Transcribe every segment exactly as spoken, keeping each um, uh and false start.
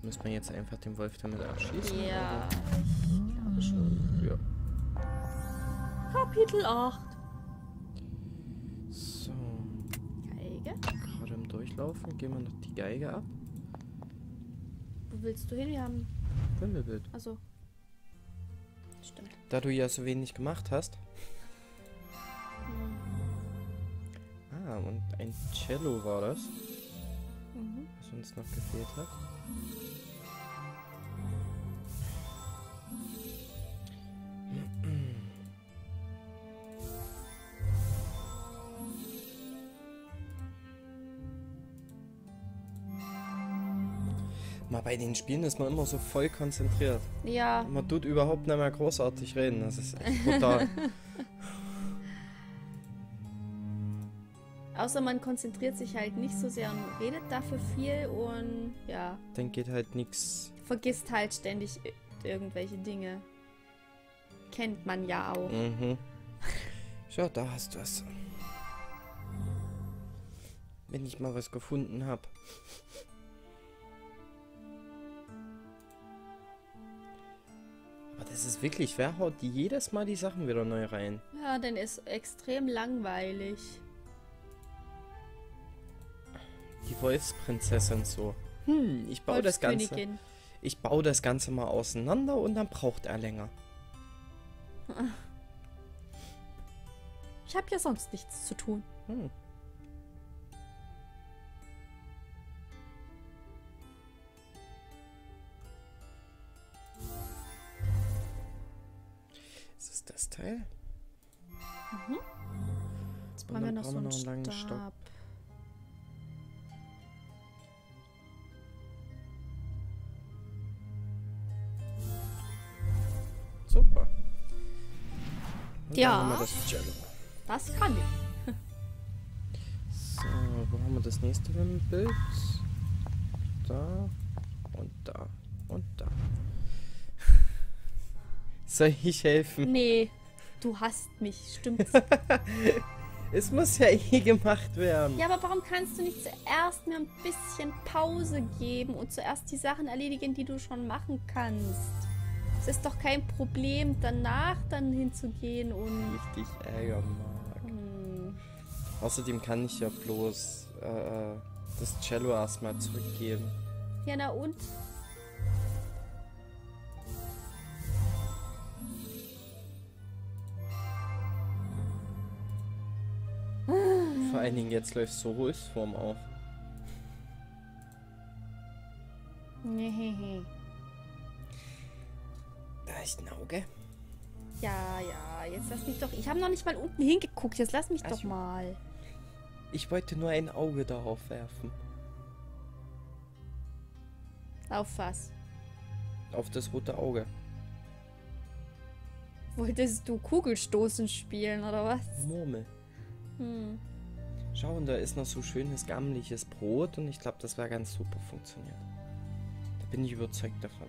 Müssen wir jetzt einfach den Wolf damit abschießen? Ja, Oder? ich glaube schon. Ja. Kapitel acht. So. Geige. Gerade im Durchlaufen. Gehen wir noch die Geige ab. Wo willst du hin? Wir haben... Wimmelbild. Also. Stimmt. Da du ja so wenig gemacht hast. Hm. Ah, und ein Cello war das, Mhm. was uns noch gefehlt hat. Mal bei den Spielen ist man immer so voll konzentriert. Ja. Man tut überhaupt nicht mehr großartig reden. Das ist echt brutal. Außer man konzentriert sich halt nicht so sehr und redet dafür viel und ja, Dann geht halt nichts. vergisst halt ständig i- irgendwelche Dinge. Kennt man ja auch. Mhm. So, da hast du es. Wenn ich mal was gefunden habe. Aber das ist wirklich, wer haut die jedes Mal die Sachen wieder neu rein? Ja, denn ist extrem langweilig. Die Wolfsprinzessin so. Hm, ich baue das Ganze. Wolfskönigin. Ich baue das Ganze mal auseinander und dann braucht er länger. Ich habe ja sonst nichts zu tun. Hm. Ist es das Teil? Mhm. Jetzt brauchen wir noch so einen langen Stab. Stock. Super. Und Ja. Dann haben wir das Cello. Das kann ich. So, wo haben wir das nächste Bild? Da und da und da. Soll ich helfen? Nee, du hasst mich, stimmt's? Es muss ja eh gemacht werden. Ja, aber warum kannst du nicht zuerst mir ein bisschen Pause geben und zuerst die Sachen erledigen, die du schon machen kannst? Es ist doch kein Problem, danach dann hinzugehen und... Ich dich ärgern mag. Hm. Außerdem kann ich ja bloß äh, das Cello erstmal zurückgeben. Ja, na und? Vor allen Dingen jetzt läuft so Röstform auf. Nee. Da ist ein Auge. Ja, ja, jetzt lass mich doch... Ich habe noch nicht mal unten hingeguckt, jetzt lass mich Ach doch so. mal. Ich wollte nur ein Auge darauf werfen. Auf was? Auf das rote Auge. Wolltest du Kugelstoßen spielen, oder was? Murmel. Hm. Schau, und da ist noch so schönes, gammeliges Brot und ich glaube, das wäre ganz super funktioniert. Da bin ich überzeugt davon.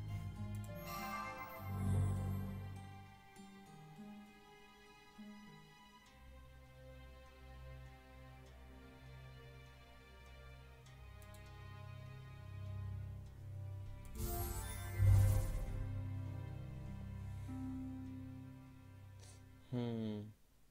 Hm.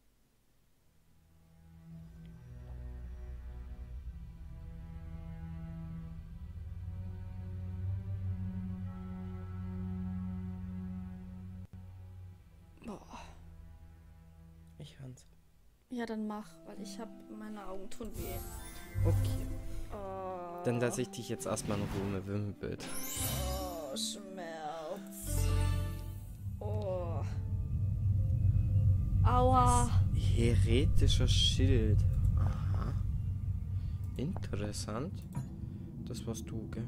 Boah. Ich Hans. Ja, dann mach, weil ich habe meine Augen tun weh. Okay. Oh. Dann lasse ich dich jetzt erstmal in Ruhe mit Wimmelbild. Oh, Schmerz. Oh. Aua. Heretischer Schild. Aha. Interessant. Das warst du, gell?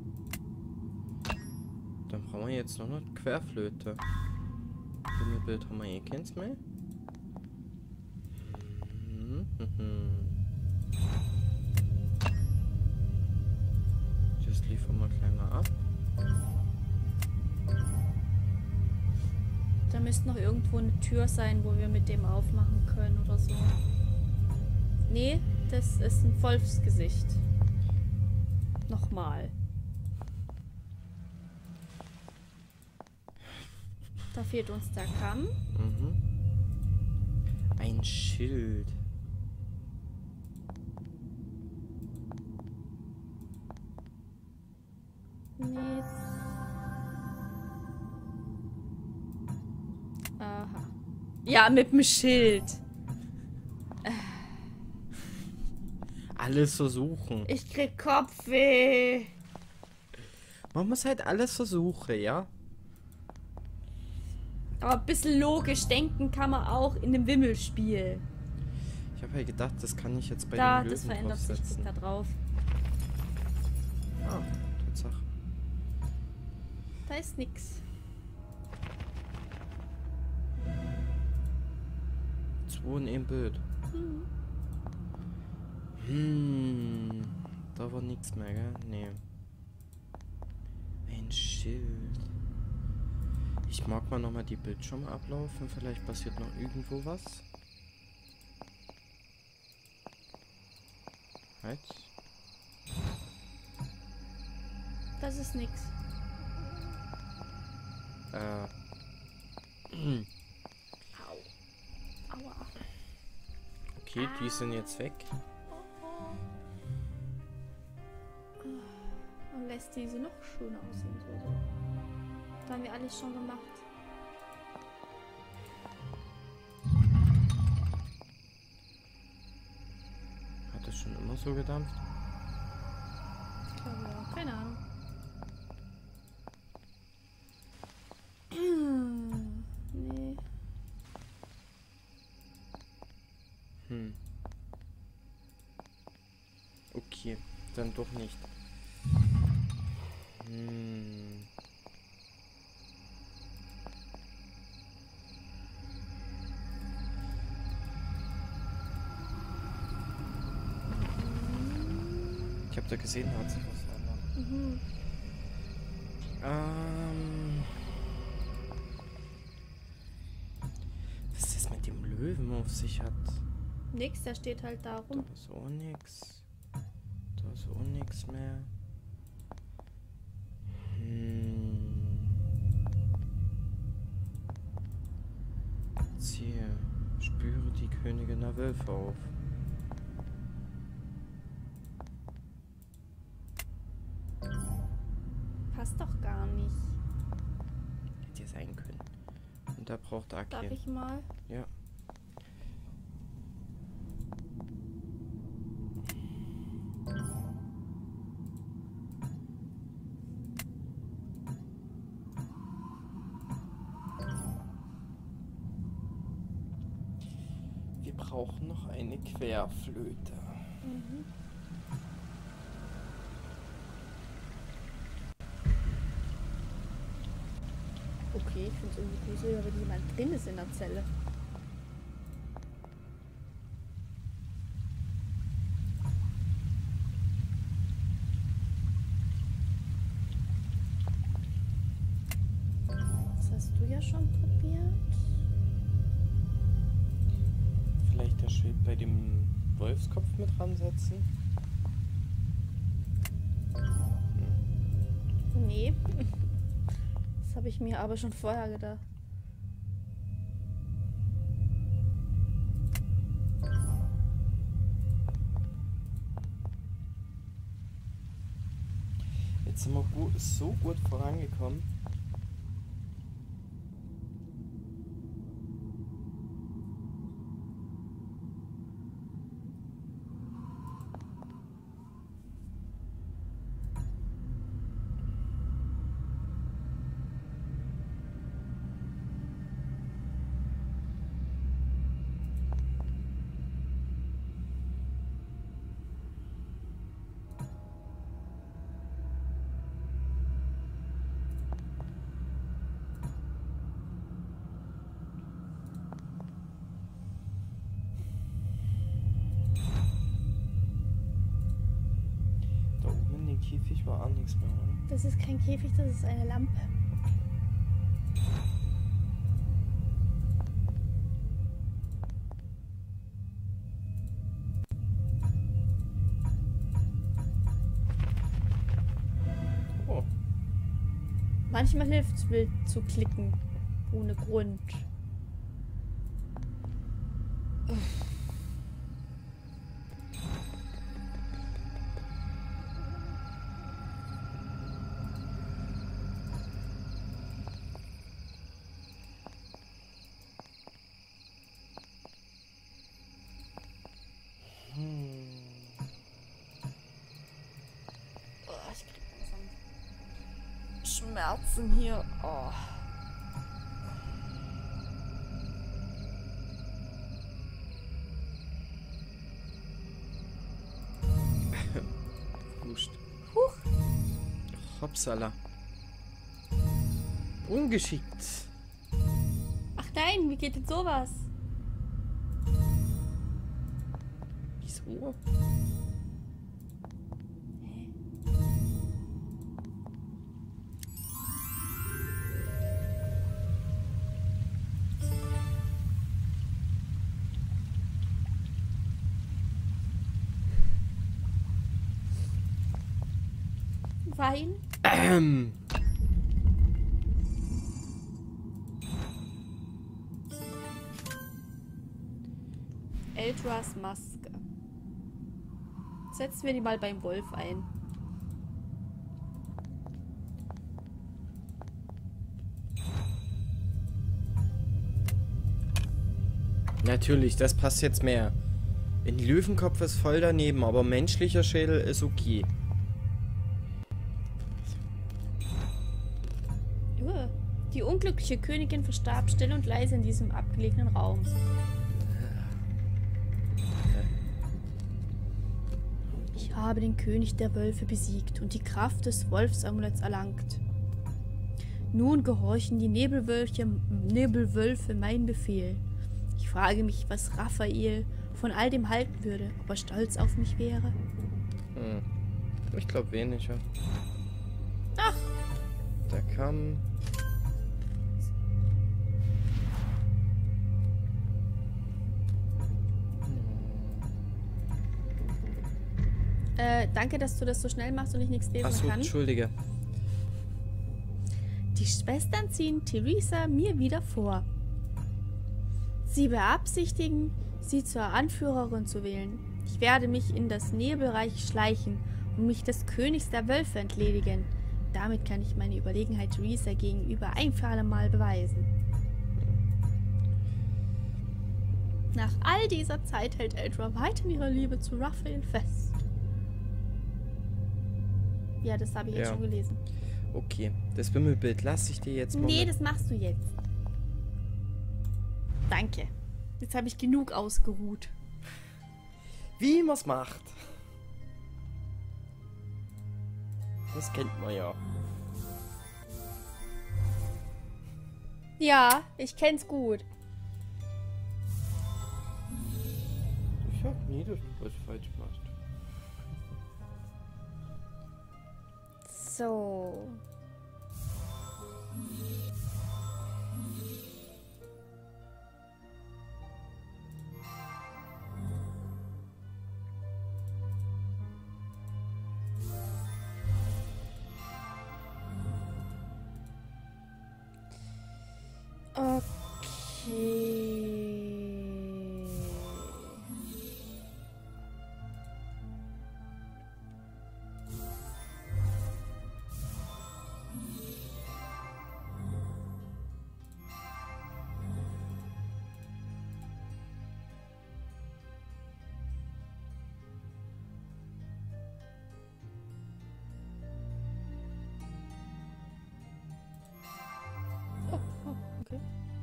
Dann brauchen wir jetzt noch eine Querflöte. Wimmelbild haben wir eh keins mehr. Mhm, mhm. Das liefern wir gleich mal ab. Da müsste noch irgendwo eine Tür sein, wo wir mit dem aufmachen können oder so. Nee, das ist ein Wolfsgesicht. Nochmal. Da fehlt uns der Kamm. Mhm. Ein Schild. Nee. Aha. Ja, mit dem Schild. Alles versuchen. Ich krieg Kopfweh. Man muss halt alles versuchen, ja? Aber ein bisschen logisch denken kann man auch in dem Wimmelspiel. Ich habe ja gedacht, das kann ich jetzt bei Da, den das Löwen verändert sich draufsetzen. da drauf. Ah, Tatsache. Da ist nix. Zwei in einem Bild. Hm. Hm, da war nichts mehr, gell? Nee. Ein Schild. Ich mag mal nochmal die Bildschirme ablaufen. Vielleicht passiert noch irgendwo was. Halt. Das ist nix. Äh. Au. Aua. Okay, die sind jetzt weg. Und lässt diese noch schöner aussehen. So, so. Da haben wir alles schon gemacht. Hat das schon immer so gedampft? Ich glaube, ja. Keine Ahnung. Nee. Hm. Okay, dann doch nicht. Hm. Ich habe da gesehen, hat sich was verändert. Mhm. Ähm. Was das mit dem Löwen auf sich hat. Nix, der steht halt da rum. Da ist auch nix. Da ist auch nix mehr. Hm. Ziehe. Spüre die Königin der Wölfe auf. Passt doch gar nicht. Hätte ja sein können. Und da braucht Aki. Darf ich mal? Ja. Wir brauchen noch eine Querflöte. Mhm. Okay, ich finde es irgendwie gruselig, wenn jemand drin ist in der Zelle. Das hast du ja schon probiert. Vielleicht das Schild bei dem Wolfskopf mit dran setzen? Nee. Das habe ich mir aber schon vorher gedacht. Jetzt sind wir gut, so gut vorangekommen. Käfig war auch nichts mehr, oder? Das ist kein Käfig, das ist eine Lampe. Oh. Manchmal hilft es, wild zu klicken. Ohne Grund. Oh, ich krieg langsam Schmerzen hier. Oh. Huscht. Huch. Hopsala. Ungeschickt. Ach nein, wie geht denn sowas? Wieso? Wein? Ähm. Eldras Maske. Setzen wir die mal beim Wolf ein. Natürlich, das passt jetzt mehr. Ein Löwenkopf ist voll daneben, aber menschlicher Schädel ist okay. Uh, die unglückliche Königin verstarb still und leise in diesem abgelegenen Raum. Ich habe den König der Wölfe besiegt und die Kraft des Wolfsamuletts erlangt. Nun gehorchen die Nebelwölfe, Nebelwölfe meinen Befehl. Ich frage mich, was Raphael von all dem halten würde, ob er stolz auf mich wäre. Hm. Ich glaube weniger. Ach! Der kam. Äh, danke, dass du das so schnell machst und ich nichts lesen Achso, kann. Entschuldige. Die Schwestern ziehen Theresa mir wieder vor. Sie beabsichtigen, sie zur Anführerin zu wählen. Ich werde mich in das Nebelreich schleichen und mich des Königs der Wölfe entledigen. Damit kann ich meine Überlegenheit Theresa gegenüber ein für alle Mal beweisen. Nach all dieser Zeit hält Eldra weiter in ihrer Liebe zu Raphael fest. Ja, das habe ich jetzt Ja. schon gelesen. Okay, das Wimmelbild lasse ich dir jetzt mal. Nee, mit. das machst du jetzt. Danke. Jetzt habe ich genug ausgeruht. Wie man's macht. Das kennt man ja. Ja, ich kenn's gut. Ich hab nie, dass du was falsch machst. So. Okay. Oh, oh, okay.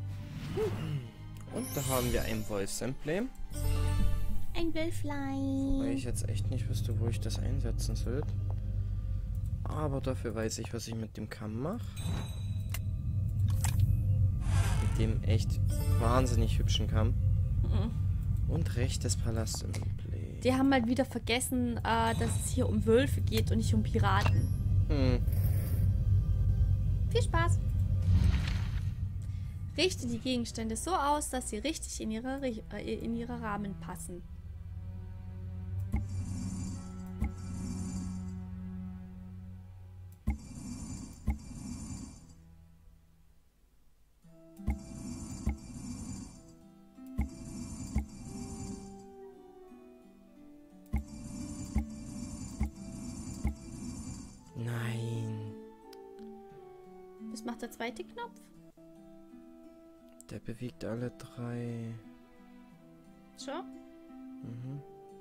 Und da haben wir ein Wolfsemblem. Ein Weil Wölflein. ich jetzt echt nicht wüsste, wo ich das einsetzen soll. Aber dafür weiß ich, was ich mit dem Kamm mache. Mit dem echt wahnsinnig hübschen Kamm. Mhm. Und rechtes Palastemblem. Die haben halt wieder vergessen, äh, dass es hier um Wölfe geht und nicht um Piraten. Hm. Viel Spaß. Richte die Gegenstände so aus, dass sie richtig in ihre, Ri- äh, in ihre Rahmen passen. Was macht der zweite Knopf? Der bewegt alle drei. So. Mhm.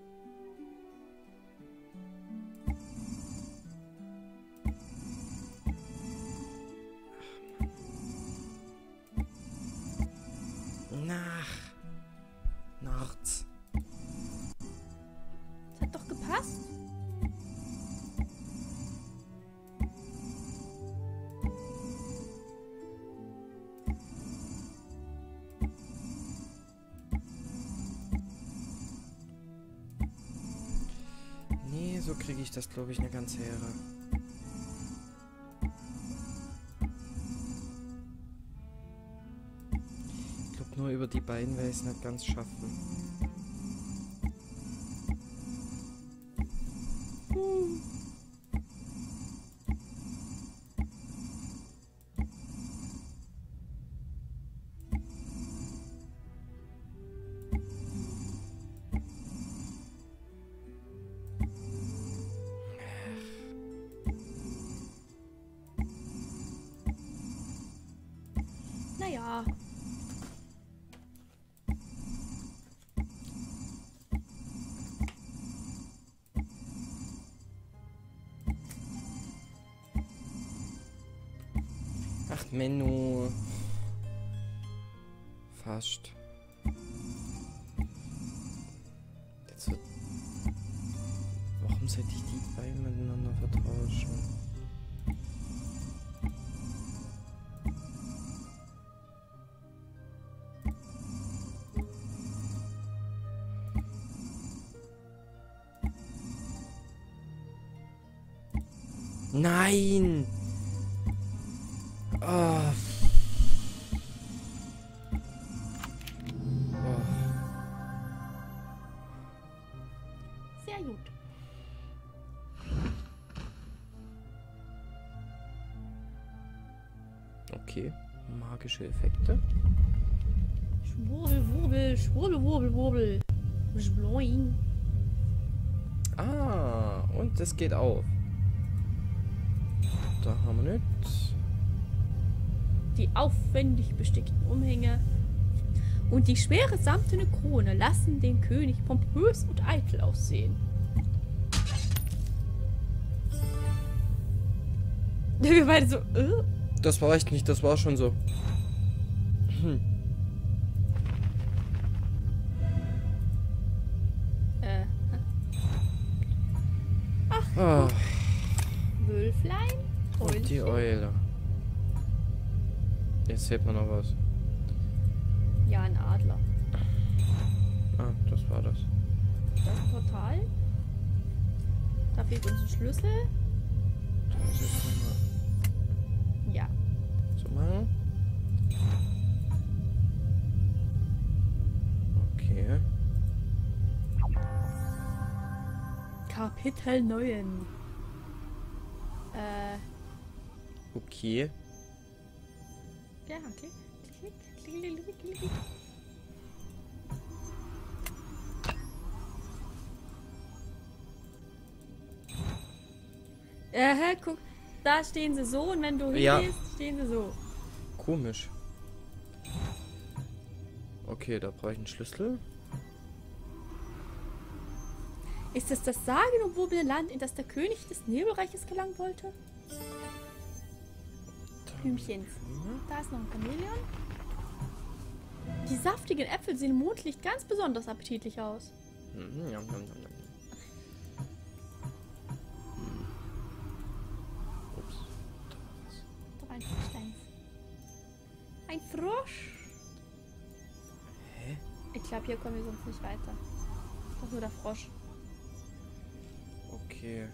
Nach. Nachts. Das hat doch gepasst. Nee, so kriege ich das, glaube ich, eine ganze Ehre. Ich glaube, nur über die beiden werde ich es nicht ganz schaffen. Hm. Naja. Ach, Menno. Fast. Jetzt wird... Warum sollte ich die beiden miteinander vertauschen? Nein! Oh. Oh. Sehr gut. Okay, magische Effekte. Schwurbel, wurbel, schwurbel, wurbel, wurbel. Schbloin. Ah, und es geht auf. Da haben wir nicht. Die aufwendig bestickten Umhänge und die schwere samtene Krone lassen den König pompös und eitel aussehen. Wir beide so, äh? Das war echt nicht, das war schon so. Hm. Äh. Ach, Ah, Wölflein? und die Eule. Jetzt sieht man noch was. Ja, ein Adler. Ah, das war das. Das ist ein Portal. Da fehlt uns ein Schlüssel. Das ist nochmal Ja. so machen. Okay. Kapitel neun. Äh, Okay. ja, klick, klick, klick, klick, klick, klick. Äh, guck, da stehen sie so und wenn du Ja. hingehst, stehen sie so. Komisch. Okay, da brauche ich einen Schlüssel. Ist es das sagenumwobene Land, in das der König des Nebelreiches gelangen wollte? Blümchens. Da ist noch ein Chamäleon. Die saftigen Äpfel sehen im Mondlicht ganz besonders appetitlich aus. Mhm, ja, ja, ja, ja. Hm. Ups. Da war was. Da war ein Fischlein. Ein Frosch. Hä? Ich glaube, hier kommen wir sonst nicht weiter. Das ist nur der Frosch. Okay.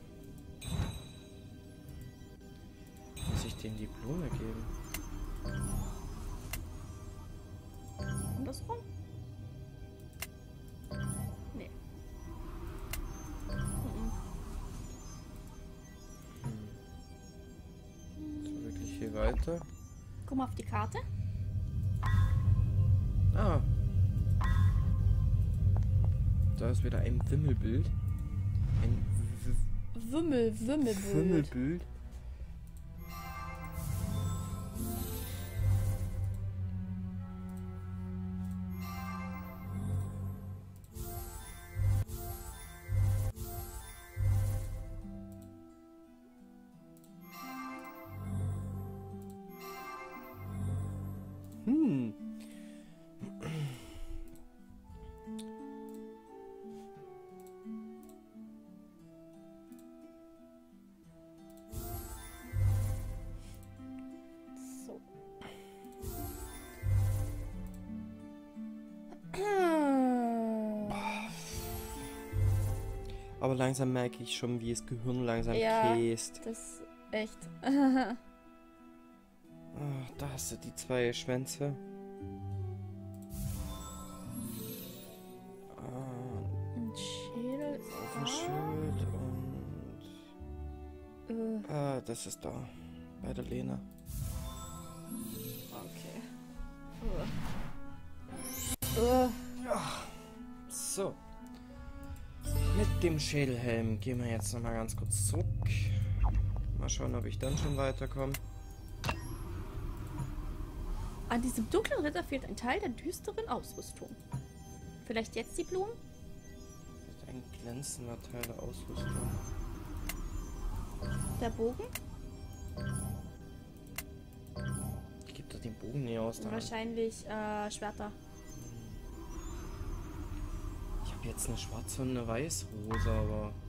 Muss ich denen die Blume geben? Andersrum? Nee. Mhm. Hm. So wirklich viel weiter. Guck mal auf die Karte. Ah. Da ist wieder ein Wimmelbild. Ein W- Wimmel, Wimmelbild. Wimmelbild. Aber langsam merke ich schon, wie das Gehirn langsam Ja. käst. Das echt. Ah, da hast du die zwei Schwänze. Ah, Ein Schädel. auf dem Schild und... Äh, Ah, das ist da. Bei der Lena. okay. Uh. Uh. So. Mit dem Schädelhelm gehen wir jetzt nochmal ganz kurz zurück. Mal schauen, ob ich dann schon weiterkomme. An diesem dunklen Ritter fehlt ein Teil der düsteren Ausrüstung. Vielleicht jetzt die Blumen? Ein glänzender Teil der Ausrüstung. Der Bogen? Ich gebe doch den Bogen nie aus der Hand. Wahrscheinlich äh, Schwerter. Ich habe jetzt eine schwarze und eine weiße Hose, aber...